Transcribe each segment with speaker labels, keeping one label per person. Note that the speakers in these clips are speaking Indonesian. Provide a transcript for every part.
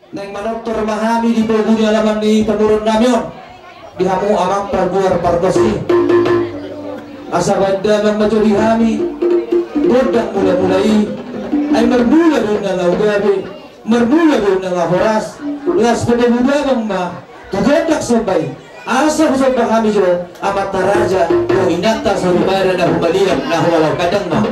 Speaker 1: neng manoktor mahami di poguni alaman ni penurun namion dihamu amang parguar pargosi asa banda mang majori hami godang mula-mulai ay mermula doon na laugabi mermula doon na horas las pada budabang ma tugadak sabay asa usap kami jo amat taraja o inata sa lumara na humalian na walang kadang ma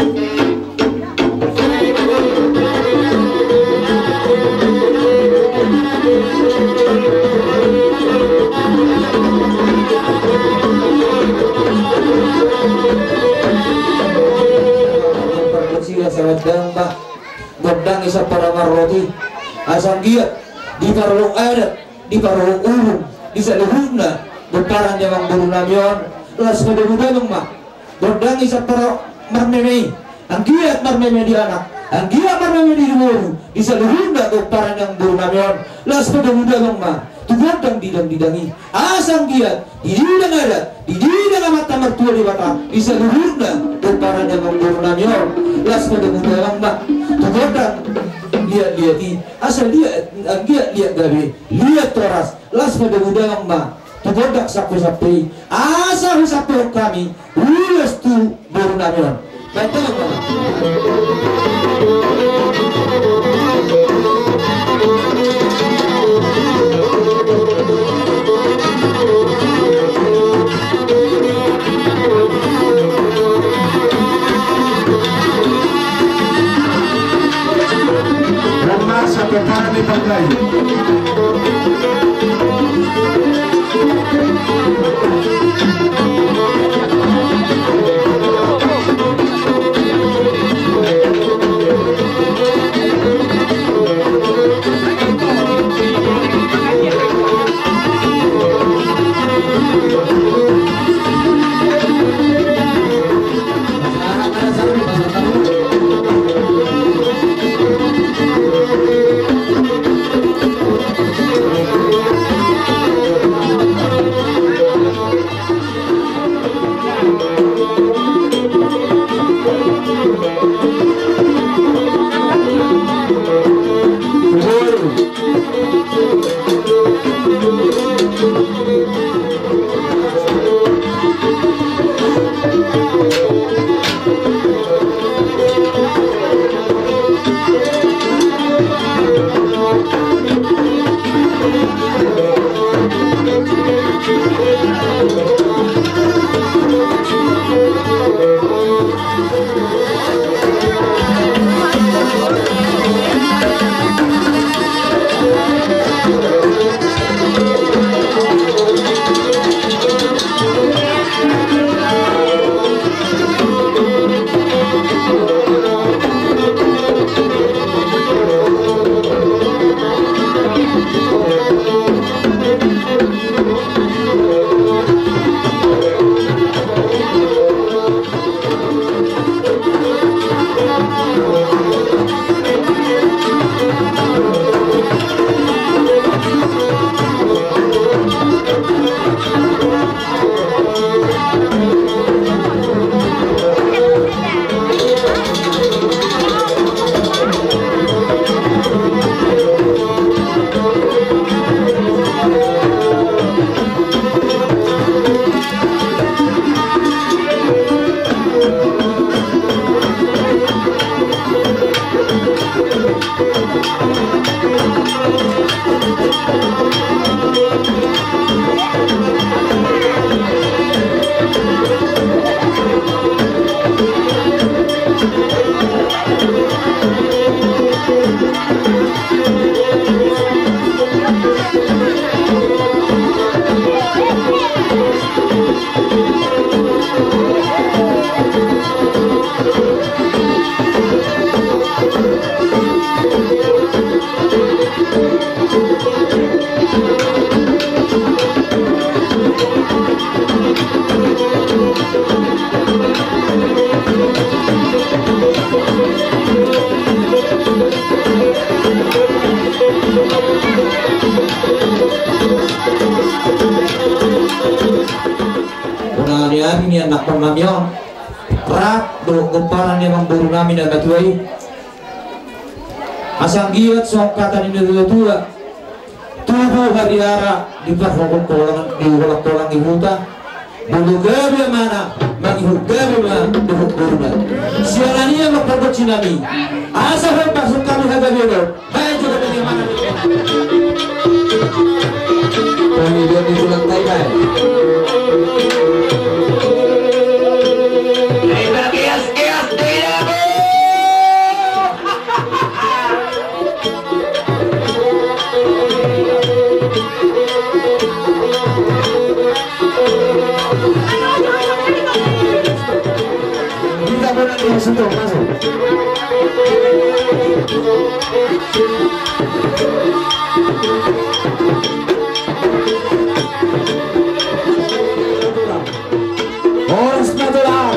Speaker 1: sawadang ba godang isa para maroti asang giat di parulong adat di parulong ulung di saluhuna berparang jamang buru namion las kedudang ma godang isa para marmeme ang giat marmeme di anak ang giat marmeme di buru di saluhuna berparang yang buru namion las kedudang ma tugodang didangi asang giat di didang adat di didang mata mertua di mata di saluhuna berparang jamang buru namion las kedudang ma tugodang lihat asal lihat gabi lihat toras las kedudang ma tugodak sapu-sapu asal sapu kami lulus tu baru namion betul ma
Speaker 2: Prepara di pantai.
Speaker 1: Ini anak pernamion rak do kumparan yang memburu nami dan batuai asang giat sok kata ini tua tubuh hari-hari di parfum kolang ibuta bulu gabi mana mengihut gabi mana dihut buruna sialania makabut sinami asa pasuk kami hagabi do baik juga bagaimana kemudian di tulang Taiwan masuk. Boris natural.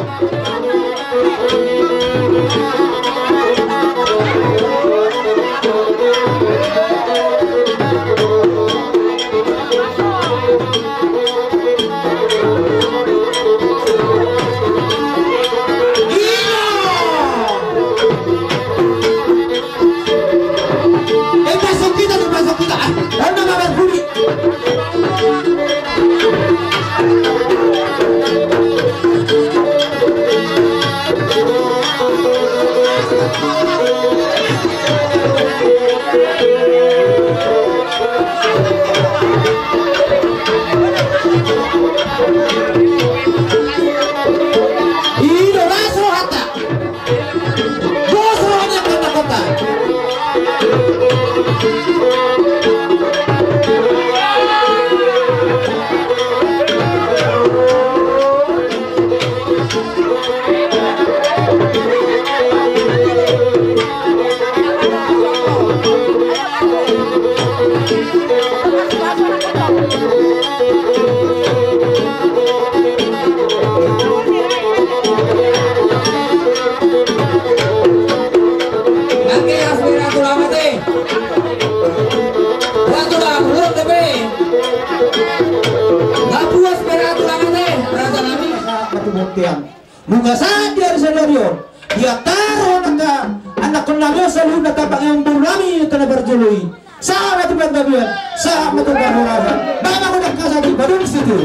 Speaker 1: Luka saja senarion dia taruh anak kenalnya selalu datang yang burlami kena berjului sama tempat bagian sama tempat orang bapak udah kasih di baru situ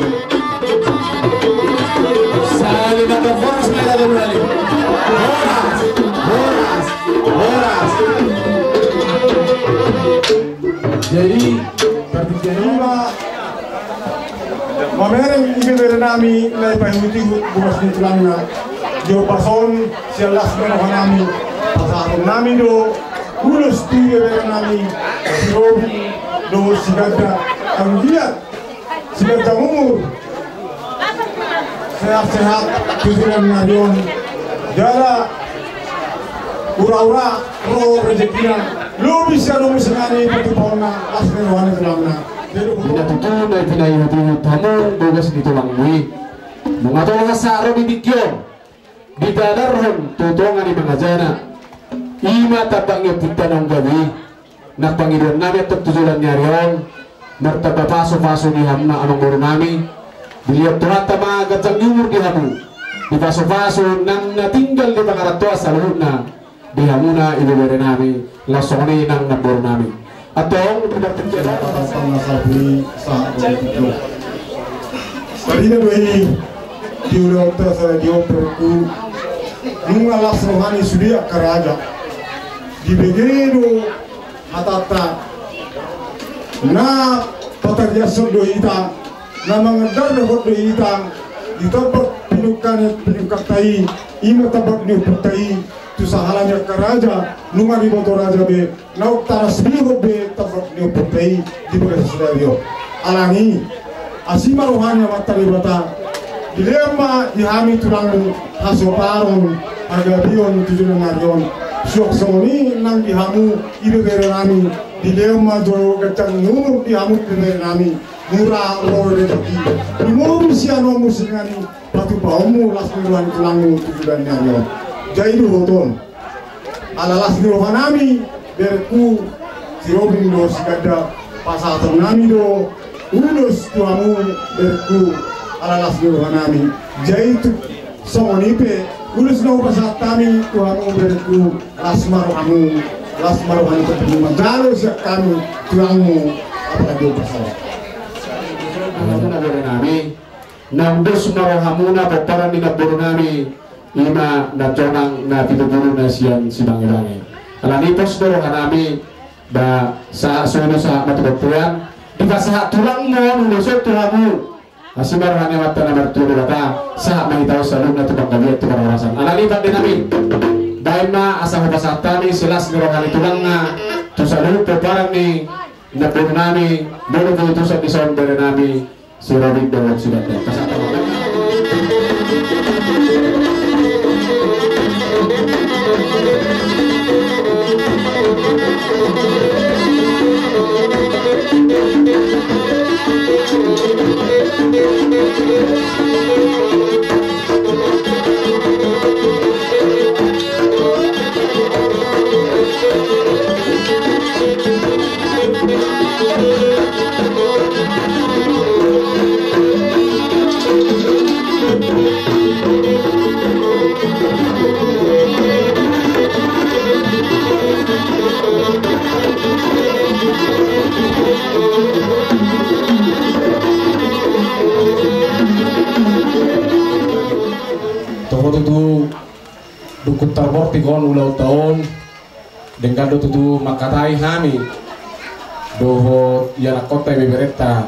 Speaker 1: saling ada boros mereka berlari boras
Speaker 2: jadi pertiga mamereng ibe nami lay payuti bukas ni tulangna jo pason sialas no hanami pasahon nami do ulus tibe nami sirobi do sigada anggiat sigada umur sehat-sehat tujuan narion jara ura-ura pro rezekina lo bisa do musangani petupona lasne rohani tulangna
Speaker 3: tidak tutup dari pinai tamu bogas ditulangui mengatau ngasaro bibigyo di dadarhon tutongan di mangajana ima tapangnya putanong gawi nak pangidan nami at tujulan nyarion martaba paso-paso di hamna anong guru nami dilihat tuhat tama gajang nyumur di hamu di paso-paso nang natinggal di pangaratua sa luhut na di hamuna ilubere nami lasoni nang naboro nami atau tidak terjadi
Speaker 2: sama sapi saat itu. Tadi ini diulang terus dioperku, mengalas rohani sudia keraja. Di begini atata, na patarja sudo ita, na mengadar dapat do ita, di tempat penukak tai, ima tempat penukak tu sahalanya keraja nunga di motor raja be nauk taras biho be tempat ni putei di beres radio alangi asima rohani matari bata dilema dihami tulang haso parong aga bion tujuan narion syok soni nang dihamu ibe berani dilema do gacang nungu dihamu berani murah roh rezeki dimuru siano musingani batu baumu lasmiruan tulang tujuan narion jaidu hoton alalas ni rohanami berku sirobin do sigada pasatan nami do ulus tuamu berku alalas ni rohanami jaitu somonipe ulus no pasatami tuamu berku lasma rohamu las marohani ko pili magalo siya kami tulangmu apa dia pasal.
Speaker 3: Ano na gawin namin? Nang dos marohamuna para ninaburo namin ima na tonang na pinuguro na siyang sibang-ibangin. Alanipos doro kanami ba sa suno sa matubagpuyan di ba sa tulang mo nulusot tulang mo asibar hanya mata na bertulu kata sa mahitaw sa loob na tubang gabi at tubang orasan. Alanipat din namin dahil na asa hubasata ni silas niro kali tulang nga to sa loob po parang ni naburo namin bulo ko ito sa December namin si Robin Dawag sila tayo kasama namin. Dukut terbor pigon ulau tahun dengan tutu makatai hami doho yana kota bebereta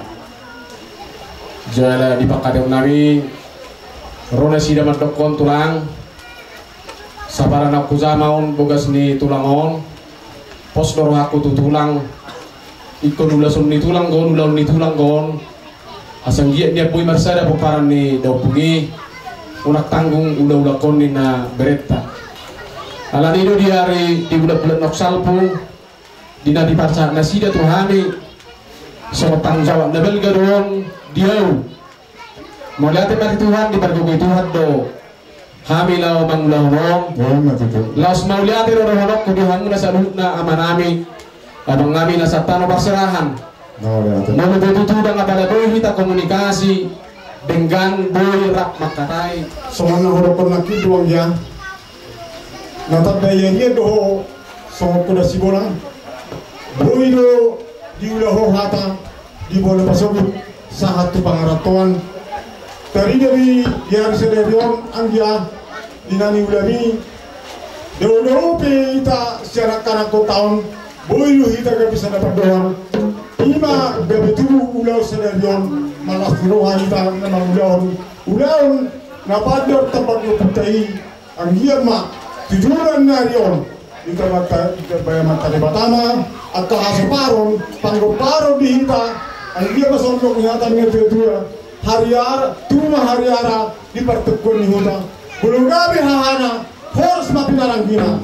Speaker 3: jala di pakadem nami rona sida mandokon tulang sabaran aku zamaun bogas ni tulangon pos doro aku tulang ikon ulasun ni tulang gon ulau ni tulang gon asang giat dia pui marsada peparan ni daupungi unak tanggung udah koni na bereta. Alan itu di hari di bulan-bulan noksalpu dina dipaca nasida tuhani sama tanggung jawab nabel garong diau mau lihat mari Tuhan di perjuangan Tuhan do kami lau mangulau laus mau lihat roh-roh kuduhan na sa na amanami abang kami na sa tano parserahan mau betul-betul dengan pada kita komunikasi dengan boy rak makatai
Speaker 2: Soalnya harapan lagi doang ya. Natat daya dia doh so kuda sibolang. Boy do di ulah hata di bola pasok sahat tu pangaratuan. Tari dari dia sederion anggia dinani ulami. Do pe ita secara karakter tahun boy lu kita gak bisa dapat doang. Ima bebetu ulah sederion malas rohan ita memang ulah napador tempat luputai ang iya ma tujuan narion ito mata bayar mata de batama at kahasaparon panggoparon di hita ang iya masonlo ingatan ng pedua hariara di pertukon ni huta bulong gabi hahana horse mapinaranggina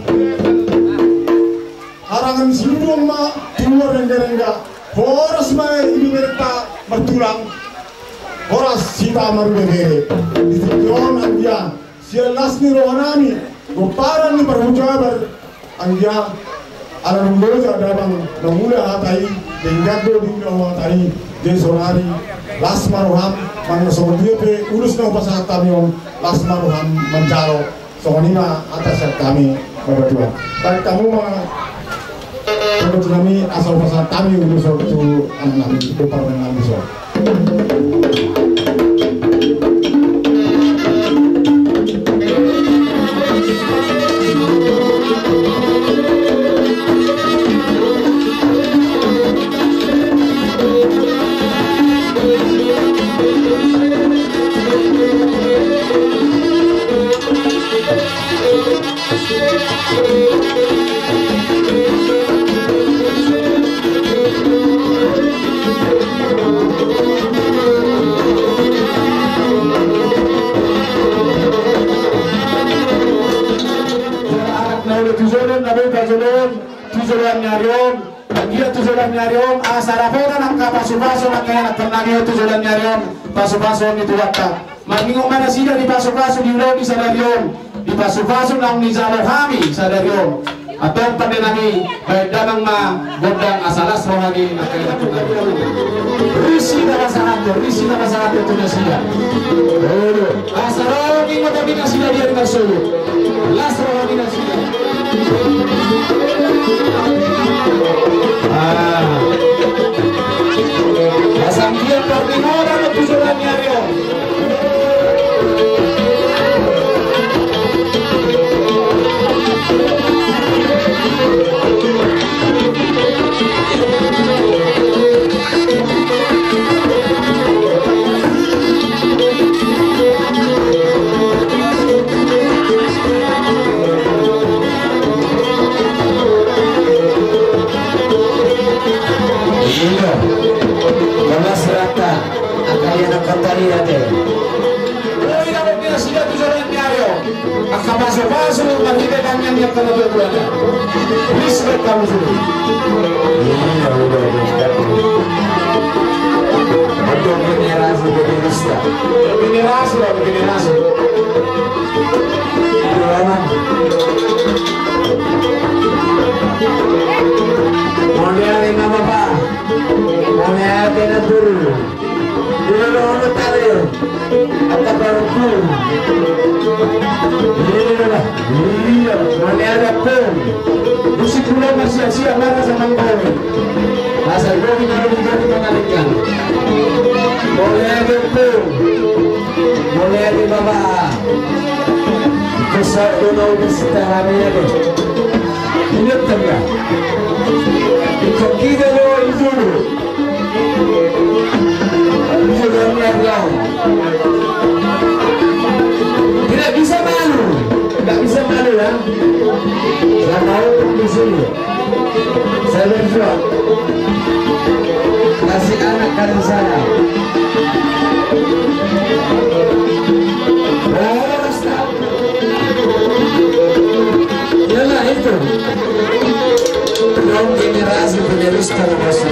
Speaker 2: harangan sinulong ma tuwa rengga horse ma ibiberta bertulang Horas sita marubere disituon angya sielas ni rohanami goparan ni perhujabar angya ala lumboja dabang namula hatai dengado dingdo hatai jesonari las maruham mangna sodia pe urus na pasah kami las maruham mencaro sokonima atas kami berdua dan kamu menurut kami asal pasah kami urus itu anak itu parlemen besar.
Speaker 3: Nyariom asarapona nak kapasupaso nak kaya nak pernah tujuan nyariom pasupaso ni tuwata mangingo mana sida di pasupaso di ulo di sadariom di pasupaso nang ni jalo kami sadariom atau pada nami baik danang ma godang asalas rohani nak kaya nak pernah risi na masalah itu nasiya asaro ingo tapi nasiya dia dengan sulu las rohani nasiya langsung menghidupkan tangannya ke dua-duanya. Respect kamu sudah.
Speaker 1: Untuk generasi penerusnya.
Speaker 3: Generasi lah, generasi.
Speaker 1: Mondialin nama Pak. Mondialin dulu. Dulu orang tahu. Apa baru pun. Iya, mondialin pun.
Speaker 3: Musik pulau masih siap marah sama kau.
Speaker 1: Asal kau tidak menjadi mengalihkan. Mondialin pun. Mondialin Bapak. Besar dulu istirahatnya deh. Ingat tak? Ikut kita dulu dulu. Tidak bisa malu, tidak bisa malu ya. Saya mau di sini. Saya berjuang. Kasih anak kalian saya. Yalah itu. Belum generasi penerus termasuk.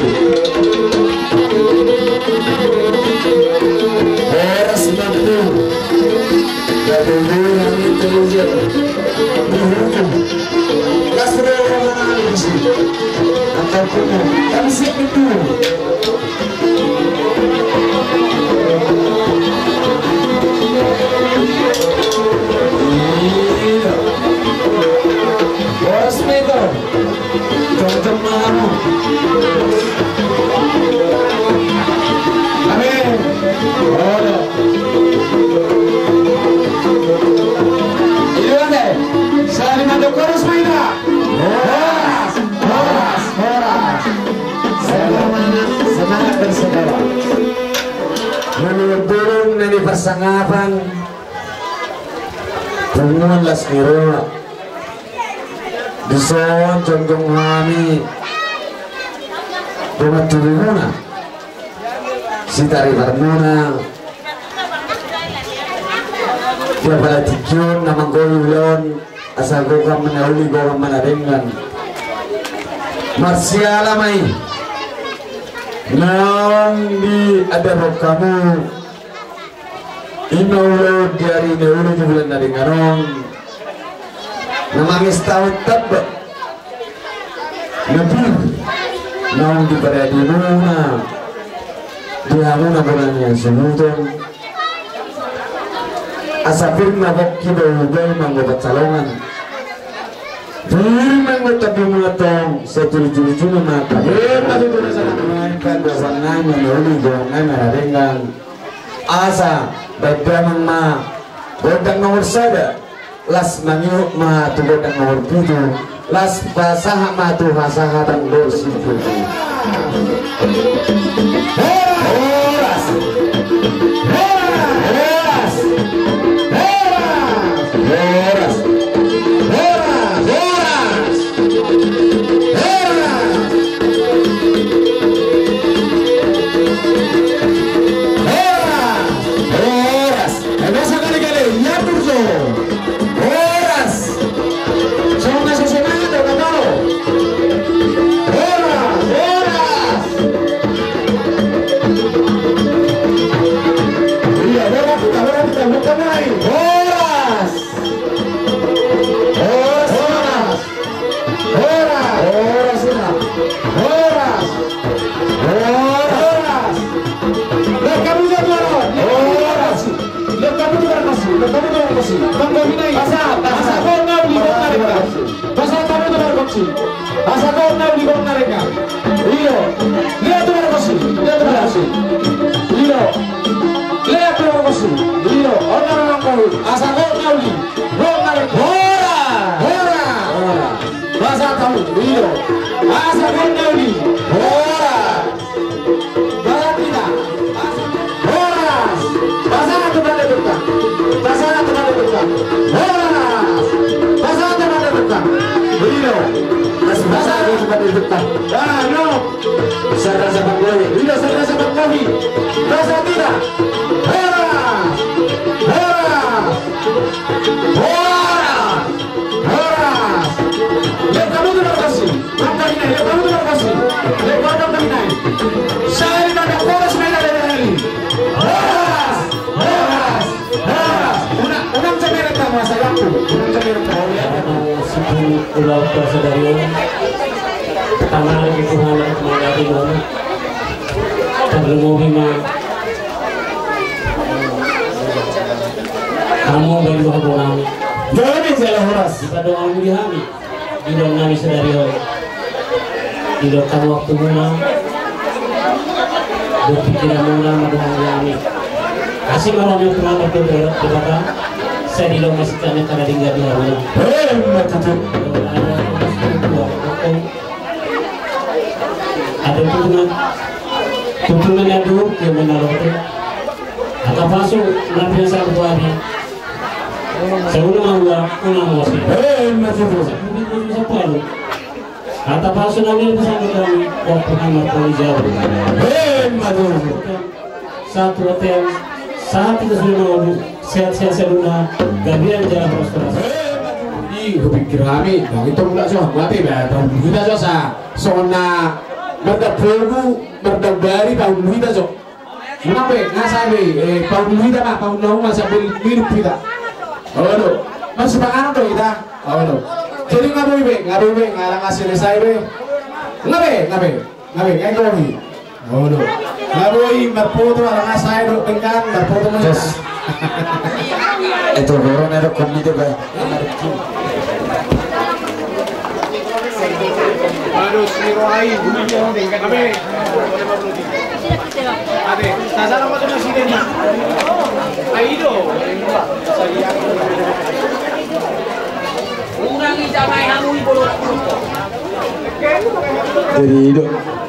Speaker 1: Horas mampu. Gabungan yang intelijen. Dihukum. Kasih orang analis. Atau kuno. Kami siap itu. Horas meter. Teman-teman. Amin. Gimana? Saling ada chorus mainnya. Horas, horas, horas. Semangat bersaudara. Menurut turun dari persangapan. Tungguan las kira. Dison contoh kami. Rumah turununa. Si tari barmuna. Dia pada tikion namang golon asal gokam menauli gokam menadengan. Marsiala mai. Naong di ada kamu. Inaulo dari neulo di bulan nadengarong. Namangis tahun tebak. Nabi. Naong di pada di muna. Dia muna bulannya semuton. Asapir nabok kibau-bau manggobat salongan. Manggot tapi mengatong setulu-tulu mata. Tapi tu nasa namainkan dosangan menuli gongan menadengan. Asa bedamang ma godang nomor sada. Las mangyuk ma tu godang nomor 7. Las basaha ma tu hasaha dan bersipu. Horas. Horas. Horas.
Speaker 4: Pulau Kuasa Dario tanah lingkungan menjadi mana terlebih kamu baru hubungan
Speaker 3: Jadi saya horas.
Speaker 4: kita doa dihami di dalam nami Dario di dalam waktu mula berpikiran mula maduhan kami kasih malamnya telah berdebat saya di dalam masih kami karena tinggal di halaman ada tuntunan yang dulu yang menaruh itu atau pasuk nabi yang sangat kuali saya ulang masih atau pasuk nabi yang sangat kami waktu kami kali jauh satu hotel saat itu sudah mau sehat-sehat seduna gabian jalan prosperasi
Speaker 3: Kepikir kami, nah itu enggak so, mati bah. Tahun kita so sa, sona berdapogu, berdabari tahun kita so. Kenapa? Ngasabi, tahun kita mah tahun lalu masa hidup kita. Oh no, masih pangan tuh kita. Oh no. Jadi ngapain be, ngalang ngasih resai be. Ngapain, kayak gini. Oh no. Ngapain berfoto ngalang ngasih do tengkan, berfoto mas.
Speaker 1: Itu orang ada komite ba.
Speaker 5: Harus diroain kami ade nasa nama tu nasi dena aido
Speaker 1: Jadi itu